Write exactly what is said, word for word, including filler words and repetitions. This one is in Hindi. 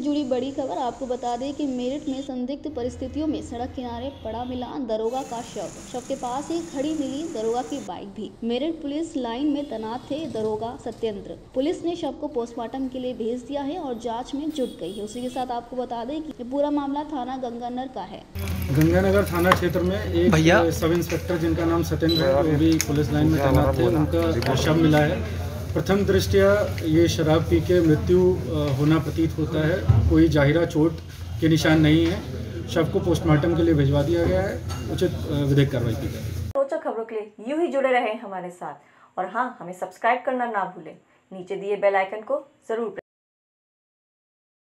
जुड़ी बड़ी खबर आपको बता दें कि मेरठ में संदिग्ध परिस्थितियों में सड़क किनारे पड़ा मिला दरोगा का शव। शव के पास ही खड़ी मिली दरोगा की बाइक भी। मेरठ पुलिस लाइन में तैनात थे दरोगा सत्येंद्र। पुलिस ने शव को पोस्टमार्टम के लिए भेज दिया है और जांच में जुट गई है। उसी के साथ आपको बता दें कि पूरा मामला थाना गंगानगर का है। गंगानगर थाना क्षेत्र में एक सब इंस्पेक्टर जिनका नाम सत्येंद्र है, वो भी पुलिस लाइन में तैनात थे, उनका शव मिला है। प्रथम दृष्टया ये शराब पी के मृत्यु होना प्रतीत होता है। कोई जाहिरा चोट के निशान नहीं है। शव को पोस्टमार्टम के लिए भिजवा दिया गया है। उचित विधिक कार्रवाई की जाएगी। रोचक खबरों के लिए यूं ही जुड़े रहें हमारे साथ और हाँ, हमें सब्सक्राइब करना ना भूलें। नीचे दिए बेल आइकन को जरूर